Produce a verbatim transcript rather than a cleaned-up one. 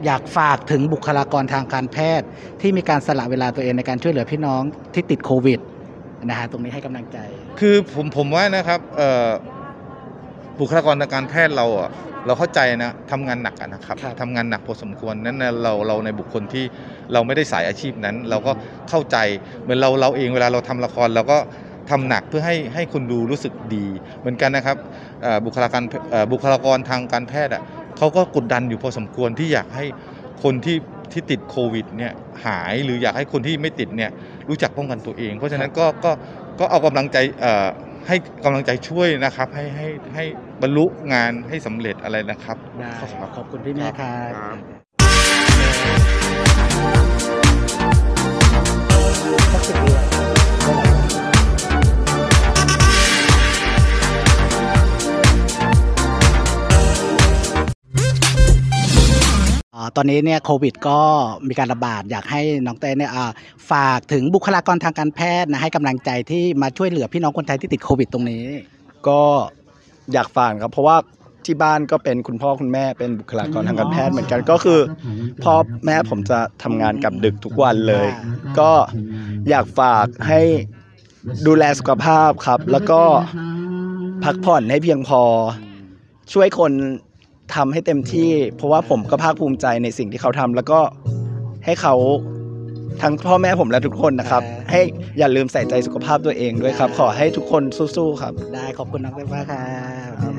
อยากฝากถึงบุคลากรทางการแพทย์ที่มีการสละเวลาตัวเองในการช่วยเหลือพี่น้องที่ติดโควิดนะฮะตรงนี้ให้กำลังใจคือผมผมว่านะครับบุคลากรทางการแพทย์เราอ่ะเราเข้าใจนะทำงานหนักนะครับทำงานหนักพอสมควรนั้นเราเราในบุคคลที่เราไม่ได้สายอาชีพนั้นเราก็เข้าใจเหมือนเราเราเองเวลาเราทำละครเราก็ทำหนักเพื่อให้ให้คนดูรู้สึกดีเหมือนกันนะครับบุคลากรบุคลากรทางการแพทย์อ่ะเขาก็กดดันอยู่พอสมควรที่อยากให้คนที่ที่ติดโควิดเนี่ยหายหรืออยากให้คนที่ไม่ติดเนี่ยรู้จักป้องกันตัวเองเพราะฉะนั้นก็ก็ก็เอากำลังใจให้กำลังใจช่วยนะครับให้ให้ให้บรรลุงานให้สำเร็จอะไรนะครับได้ขอบคุณพี่แม่ครับตอนนี้เนี่ยโควิดก็มีการระบาดอยากให้น้องเต้เนี่ยฝากถึงบุคลากรทางการแพทย์นะให้กำลังใจที่มาช่วยเหลือพี่น้องคนไทยที่ติดโควิดตรงนี้ก็อยากฝากครับเพราะว่าที่บ้านก็เป็นคุณพ่อคุณแม่เป็นบุคลากรทางการแพทย์เหมือนกันก็คือพ่อแม่ผมจะทำงานกับดึกทุกวันเลยก็อยากฝากให้ดูแลสุขภาพครับแล้วก็พักผ่อนให้เพียงพอช่วยคนทำให้เต็มที่เพราะว่าผมก็ภาคภูมิใจในสิ่งที่เขาทำแล้วก็ให้เขาทั้งพ่อแม่ผมและทุกคนนะครับให้อย่าลืมใส่ใจสุขภาพตัวเองด้วยครับขอให้ทุกคนสู้ๆครับได้ขอบคุณน้องเต้มากครับ